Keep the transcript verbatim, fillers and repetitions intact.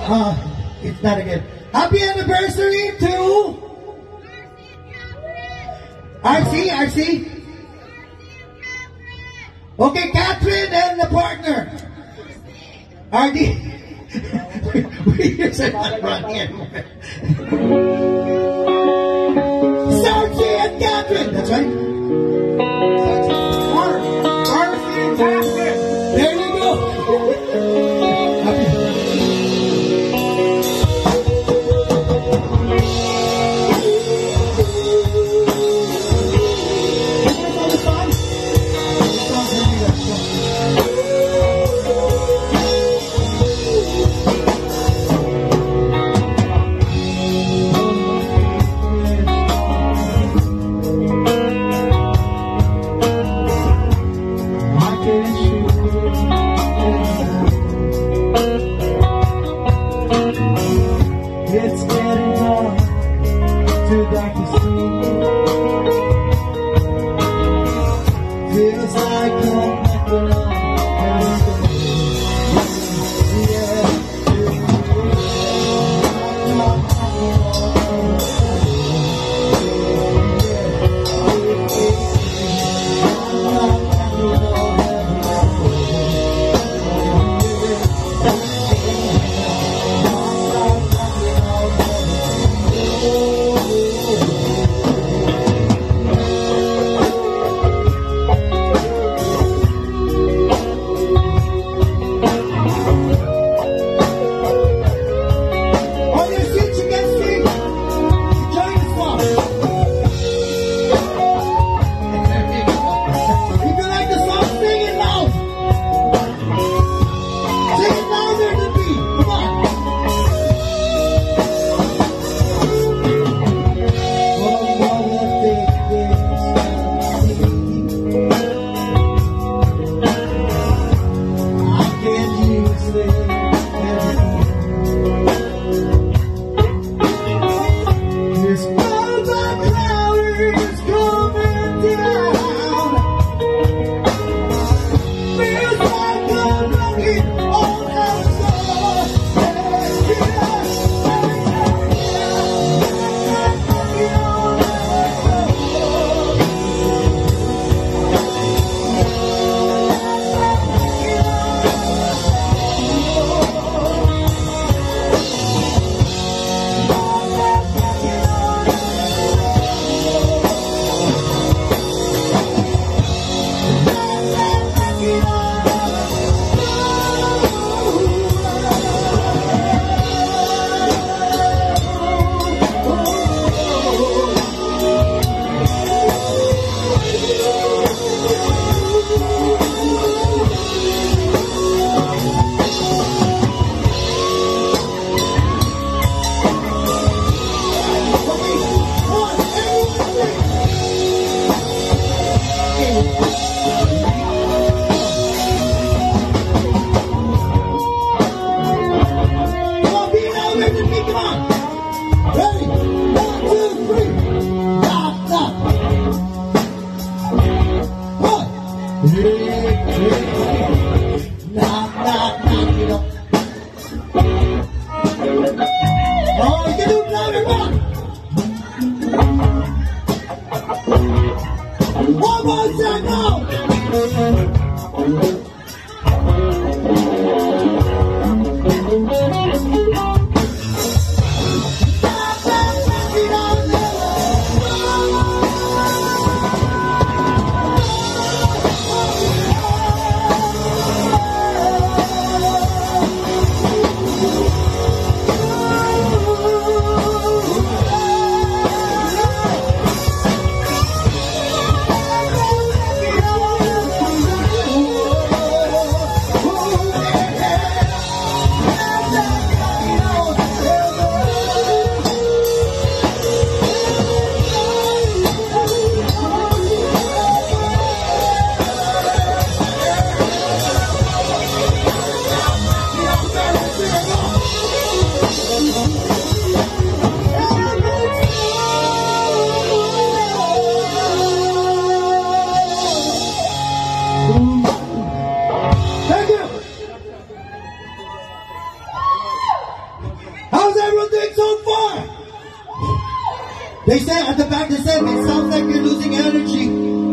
Uh, it's not again. Happy anniversary to R C, R C. Okay, Catherine and the partner. R D. We just are not running anymore. Sarchi and Catherine. That's right. R C and Catherine. There you go. Happy. It's getting dark, too dark to see. Feels like I'm back when I'm everyone doing so far? They said at the back, they said, it sounds like you're losing energy.